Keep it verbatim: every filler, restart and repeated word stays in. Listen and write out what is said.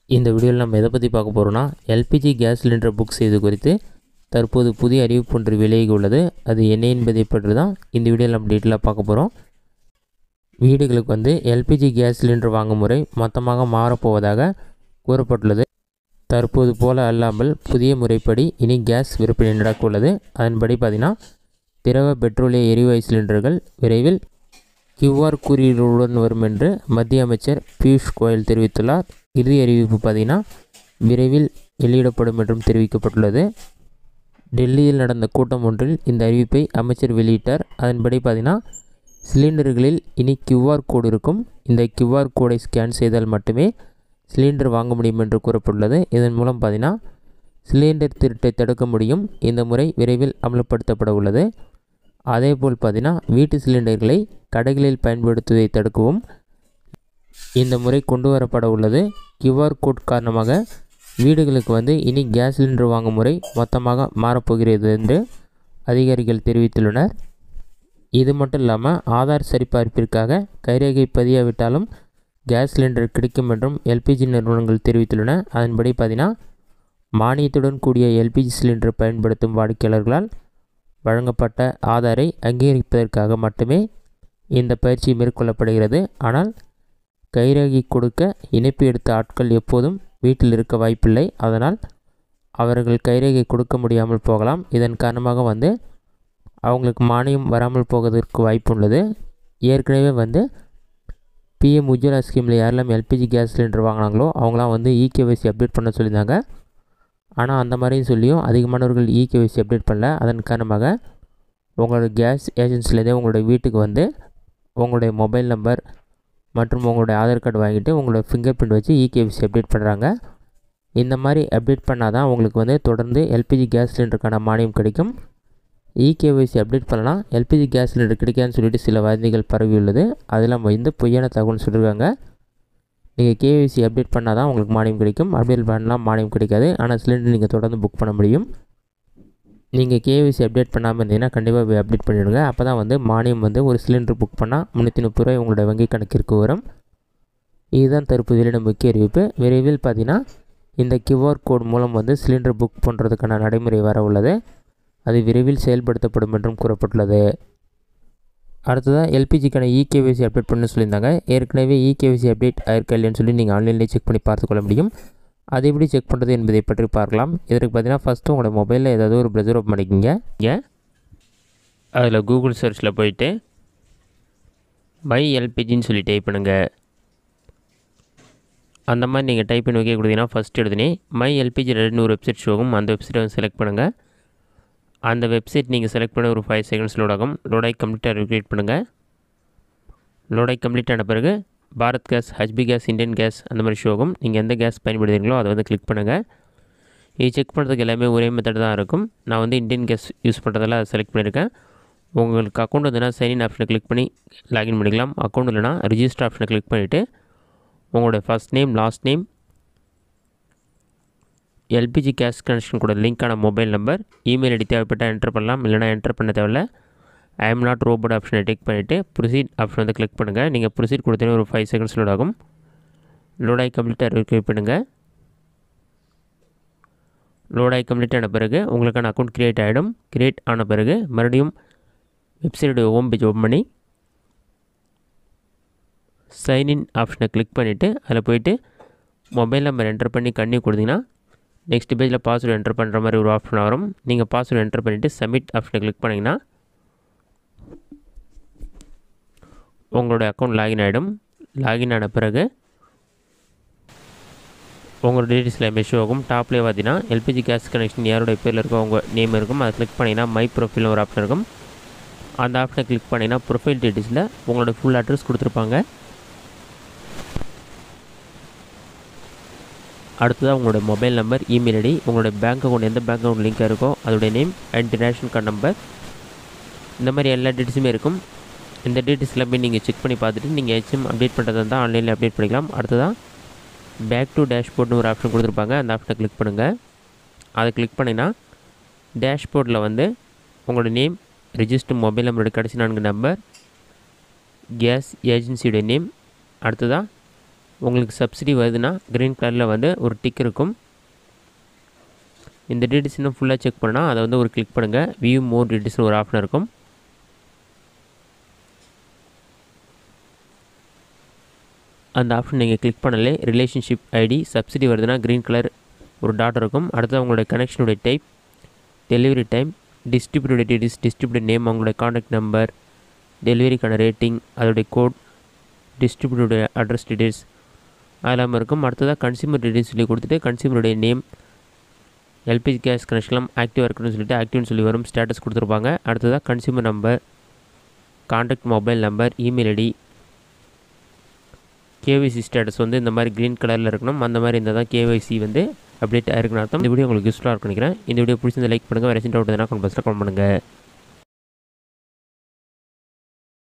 இந்த வீடியோவில் நம்ம எதை பற்றி பார்க்க போகிறோம்னா எல்பிஜி கேஸ் சிலிண்டர் புக் செய்து குறித்து தற்போது புதிய அறிவிப்பு ஒன்று விலகி உள்ளது. அது என்ன என்பதை பற்றி தான் இந்த வீடியோவில் நம்ம டீட்டெயிலாக பார்க்க போகிறோம். வீடுகளுக்கு வந்து எல்பிஜி கேஸ் சிலிண்டர் வாங்கும் முறை மொத்தமாக மாறப்போவதாக கூறப்பட்டுள்ளது. தற்போது போல அல்லாமல் புதிய முறைப்படி இனி கேஸ் விற்பனை நடக்க உள்ளது. அதன்படி பார்த்திங்கன்னா திரவ பெட்ரோலிய எரிவாயு சிலிண்டர்கள் விரைவில் கியூஆர் குறியீடுடன் வரும் என்று மத்திய அமைச்சர் பியூஷ் கோயல் தெரிவித்துள்ளார். இறுதி அறிவிப்பு பார்த்திங்கன்னா விரைவில் வெளியிடப்படும் என்றும் தெரிவிக்கப்பட்டுள்ளது. டெல்லியில் நடந்த கூட்டம் ஒன்றில் இந்த அறிவிப்பை அமைச்சர் வெளியிட்டார். அதன்படி பார்த்திங்கன்னா சிலிண்டர்களில் இனி கியூஆர் கோடு இருக்கும். இந்த கியூஆர் கோடை ஸ்கேன் செய்தால் மட்டுமே சிலிண்டர் வாங்க முடியும் என்று கூறப்பட்டுள்ளது. இதன் மூலம் பார்த்திங்கன்னா சிலிண்டர் திருட்டை தடுக்க முடியும். இந்த முறை விரைவில் அமல்படுத்தப்பட உள்ளது. அதேபோல் பார்த்திங்கன்னா வீட்டு சிலிண்டர்களை கடைகளில் பயன்படுத்துவதை தடுக்கவும் இந்த முறை கொண்டு வரப்பட உள்ளது. கியூஆர் கோட் காரணமாக வீடுகளுக்கு வந்து இனி கேஸ் சிலிண்டர் வாங்கும் முறை மொத்தமாக மாறப்போகிறது என்று அதிகாரிகள் தெரிவித்துள்ளனர். இது மட்டும் இல்லாமல் ஆதார் சரிபார்ப்பிற்காக கைரேகை பதியாவிட்டாலும் கேஸ் சிலிண்டர் கிடைக்கும் என்றும் எல்பிஜி நிறுவனங்கள் தெரிவித்துள்ளன. அதன்படி பார்த்திங்கன்னா மானியத்துடன் கூடிய எல்பிஜி சிலிண்டர் பயன்படுத்தும் வாடிக்கையாளர்களால் வழங்கப்பட்ட ஆதாரை அங்கீகரிப்பதற்காக மட்டுமே இந்த பயிற்சி மேற்கொள்ளப்படுகிறது. ஆனால் கைரேகை கொடுக்க இணைப்பு எடுத்த ஆட்கள் எப்போதும் வீட்டில் இருக்க வாய்ப்பில்லை. அதனால் அவர்கள் கைரேகை கொடுக்க முடியாமல் போகலாம். இதன் காரணமாக வந்து அவங்களுக்கு மானியம் வராமல் போவதற்கு வாய்ப்பு உள்ளது. ஏற்கனவே வந்து பிஎம் உஜ்வலா ஸ்கீமில் யாரெல்லாம் எல்பிஜி கேஸ் சிலிண்டர் வாங்கினாங்களோ அவங்களாம் வந்து இகேஒய்சி அப்டேட் பண்ண சொல்லியிருந்தாங்க. ஆனால் அந்த மாதிரியும் சொல்லியும் அதிகமானவர்கள் இகேஒய்சி அப்டேட் பண்ணல. அதன் காரணமாக உங்களோட கேஸ் ஏஜென்சிலேருந்தே உங்களுடைய வீட்டுக்கு வந்து உங்களுடைய மொபைல் நம்பர் மற்றும் உங்களுடைய ஆதார் கார்டு வாங்கிட்டு உங்களோட ஃபிங்கர் பிரிண்ட் வச்சு இகேஒய்சி அப்டேட் பண்ணுறாங்க. இந்த மாதிரி அப்டேட் பண்ணால் தான் உங்களுக்கு வந்து தொடர்ந்து எல்பிஜி கேஸ் சிலிண்டருக்கான மானியம் கிடைக்கும். இகேஒய்சி அப்டேட் பண்ணலாம் எல்பிஜி கேஸ் சிலிண்டர் கிடைக்காதுன்னு சொல்லிட்டு சில வதந்திகள் பரவியுள்ளது. அதில் வந்து பொய்யான தகவல் சொல்லியிருக்காங்க. நீங்கள் கேஒய்சி அப்டேட் பண்ணால் தான் உங்களுக்கு மானியம் கிடைக்கும். அப்டேட் பண்ணலாம் மானியம் கிடைக்காது. ஆனால் சிலிண்டர் நீங்கள் தொடர்ந்து புக் பண்ண முடியும். நீங்கள் கேஒய்சி அப்டேட் பண்ணாமல் இருந்தீங்கன்னா கண்டிப்பாக போய் அப்டேட் பண்ணிவிடுங்க. அப்போ தான் வந்து மானியம் வந்து ஒரு சிலிண்டர் புக் பண்ணால் முந்நூற்றி முப்பது ரூபாய் உங்களோட வங்கி கணக்கிற்கு வரும். இதுதான் தற்போது வெளியிடும் முக்கிய அறிவிப்பு. விரைவில் பார்த்தீங்கன்னா இந்த கியூஆர் கோட் மூலம் வந்து சிலிண்டர் புக் பண்ணுறதுக்கான நடைமுறை வர உள்ளது. அது விரைவில் செயல்படுத்தப்படும் என்றும் கூறப்பட்டுள்ளது. அடுத்ததாக எல்பிஜிக்கான இகேஒய்சி அப்டேட் பண்ணு சொல்லியிருந்தாங்க. ஏற்கனவே இகேஒய்சி அப்டேட் ஆயிருக்கா இல்லைன்னு சொல்லி நீங்கள் ஆன்லைன்லேயே செக் பண்ணி பார்த்துக்கொள்ள முடியும். அது எப்படி செக் பண்ணுறது என்பதை பற்றி பார்க்கலாம். இதற்கு பார்த்தீங்கன்னா ஃபஸ்ட்டு உங்களோட மொபைலில் ஏதாவது ஒரு ப்ரௌசர் ஓப்பன் பண்ணிக்கிங்க. இங்கே அதில் கூகுள் சர்ச்சில் போயிட்டு மை எல்பிஜின்னு சொல்லி டைப் பண்ணுங்கள். அந்த மாதிரி நீங்கள் டைப் பண்ணி வைக்க கொடுத்தீங்கன்னா ஃபஸ்ட் எடுத்துனே மை எல்பிஜி ரெண்டுன்னு ஒரு வெப்சைட் ஷோகும். அந்த வெப்சைட்டை வந்து செலக்ட் பண்ணுங்கள். அந்த வெப்சைட் நீங்கள் செலக்ட் பண்ண ஒரு ஃபைவ் செகண்ட்ஸ் லோட் ஆகும். லோடாகி கம்ப்ளீட்டாக ரிக்ரியேட் பண்ணுங்கள். லோடாகி கம்ப்ளீட் ஆன பிறகு Bharat gas, HP gas, Indian gas அந்த மாதிரி ஷோ ஆகும். நீங்கள் எந்த கேஸ் பயன்படுத்துகிறீங்களோ அதை வந்து கிளிக் பண்ணுங்கள். இது செக் பண்ணுறதுக்கு எல்லாமே ஒரே மெத்தட் தான் இருக்கும். நான் வந்து இண்டியன் கேஸ் யூஸ் பண்ணுறதால அதை செலக்ட் பண்ணியிருக்கேன். உங்களுக்கு அக்கௌண்ட் வந்துன்னா சைன்இன் ஆப்ஷனை கிளிக் பண்ணி லாகின் பண்ணிக்கலாம். அக்கௌண்ட் இல்லைனா ரிஜிஸ்டர் ஆப்ஷனை கிளிக் பண்ணிவிட்டு உங்களோட first name, last name, LPG gas connection கூட லிங்க்கான மொபைல் நம்பர், இமெயில் ஐடி தேவைப்பட்டால் என்டர் பண்ணலாம். இல்லைனா என்டர் பண்ண தேவையில்ல. ஐ எம் நாட் ரோபோட் ஆப்ஷனை டிக் பண்ணிவிட்டு ப்ரொசீட் ஆப்ஷன் வந்து கிளிக் பண்ணுங்கள். நீங்கள் ப்ரொசீட் கொடுத்தீங்கன்னா ஒரு ஃபைவ் செகண்ட்ஸ் லோட் ஆகும். லோடாகி கம்ப்ளீட்டாக ரிக்ரியேட் பண்ணுங்கள். லோடாகி கம்ப்ளீட் ஆன பிறகு உங்களுக்கான அக்கௌண்ட் க்ரியேட் ஆகிடும். க்ரியேட் ஆன பிறகு மறுபடியும் வெப்சைட்டோட ஹோம் பேஜ் ஓப்பன் பண்ணி சைன்இன் ஆப்ஷனை கிளிக் பண்ணிவிட்டு அதில் போய்ட்டு மொபைல் நம்பர் என்டர் பண்ணி கன்னியூ கொடுத்தீங்கன்னா நெக்ஸ்ட் பேஜில் பாஸ்வேர்டு என்டர் பண்ணுற மாதிரி ஒரு ஆப்ஷன் வரும். நீங்கள் பாஸ்வேர்டு என்டர் பண்ணிவிட்டு சப்மிட் ஆப்ஷனை கிளிக் பண்ணிங்கன்னா உங்களோட அக்கௌண்ட் லாகின் ஆகிடும். லாகின் ஆன பிறகு உங்களோட டீட்டெயில்ஸ் எல்லாமே ஷோ ஆகும். டாப்லேயே பார்த்தீங்கன்னா எல்பிஜி கேஸ் கனெக்ஷன் யாரோட பேரில் இருக்கோ உங்கள் நேம் இருக்கும். அதை கிளிக் பண்ணிங்கன்னா மை ப்ரொஃபைல்னு ஒரு ஆப்ஷன் இருக்கும். அந்த ஆப்ஷனை கிளிக் பண்ணிங்கன்னா ப்ரொஃபைல் டீட்டெயில்ஸில் உங்களோட ஃபுல் அட்ரஸ் கொடுத்துருப்பாங்க. அடுத்ததாக உங்களோட மொபைல் நம்பர், இமெயில் ஐடி, உங்களோட பேங்க் அக்கௌண்ட் எந்த பேங்க் அக்கௌண்ட் லிங்காக இருக்கோ அதோடைய name and ration card number, இந்த மாதிரி எல்லா டீட்டெயில்ஸுமே இருக்கும். இந்த டீட்டெயில்ஸ் எல்லாமே நீங்கள் செக் பண்ணி பார்த்துட்டு நீங்கள் ஹெச்எம் அப்டேட் பண்ணுறதா இருந்தால் ஆன்லைனில் அப்டேட் பண்ணிக்கலாம். அடுத்ததாக பேக் டு டேஷ்போர்ட்னு ஒரு ஆப்ஷன் கொடுத்துருப்பாங்க. அந்த ஆப்ஷனை கிளிக் பண்ணுங்கள். அதை கிளிக் பண்ணிங்கன்னா டேஷ்போர்டில் வந்து உங்களோட நேம், ரிஜிஸ்டர் மொபைல் நம்பரோட கடைசி நான்கு நம்பர், கேஸ் ஏஜென்சியோட நேம், அடுத்ததாக உங்களுக்கு சப்சிடி வருதுன்னா க்ரீன் கலரில் வந்து ஒரு டிக் இருக்கும். இந்த டீட்டெயில்ஸ் இன்னும் ஃபுல்லாக செக் பண்ணால் அதை வந்து ஒரு கிளிக் பண்ணுங்கள். வியூ மோர் டீட்டெயில்ஸ்னு ஒரு ஆப்ஷன் இருக்கும். அந்த ஆப்ஷன் நீங்கள் கிளிக் பண்ணலே ரிலேஷன்ஷிப் ஐடி சப்சிடி வருதுன்னா க்ரீன் கலர் ஒரு டாட் இருக்கும். அடுத்து அவங்களுடைய கனெக்ஷனுடைய type, delivery time, distributor details, distributor name, அவங்களுடைய காண்டாக்ட் நம்பர், டெலிவரிக்கான ரேட்டிங், அதோடைய கோட், டிஸ்ட்ரிபியூட்டருடைய அட்ரஸ் டீட்டெயில்ஸ் அதெல்லாம் இருக்கும். அடுத்ததாக கன்சியூமர் டீட்டெயில்ஸ் சொல்லி கொடுத்துட்டு கன்சியூமருடைய நேம், எல்பிஜி கேஸ் கனெக்ஷன்லாம் ஆக்டிவாக இருக்குன்னு சொல்லிட்டு ஆக்டிவ்னு சொல்லி வரும், ஸ்டேட்டஸ் கொடுத்துருப்பாங்க. அடுத்ததாக consumer number, contact mobile number, email ID, KYC status வந்து இந்த மாதிரி க்ரீன் கலரில் இருக்கணும். அந்த மாதிரி இருந்தால் தான் கேஒய்சி வந்து அப்டேட் ஆகிருக்குன்னு அர்த்தம். இந்த வீடியோ உங்களுக்கு யூஸ்ஃபுல்லாக இருக்குன்னு நினைக்கிறேன். இந்த வீடியோ பிடிச்சிருந்த லைக் பண்ணுங்கள். வேறு எதுவும் டவுட் எதுனா கமெண்ட் பாக்ஸில் கமெண்ட் பண்ணுங்கள்.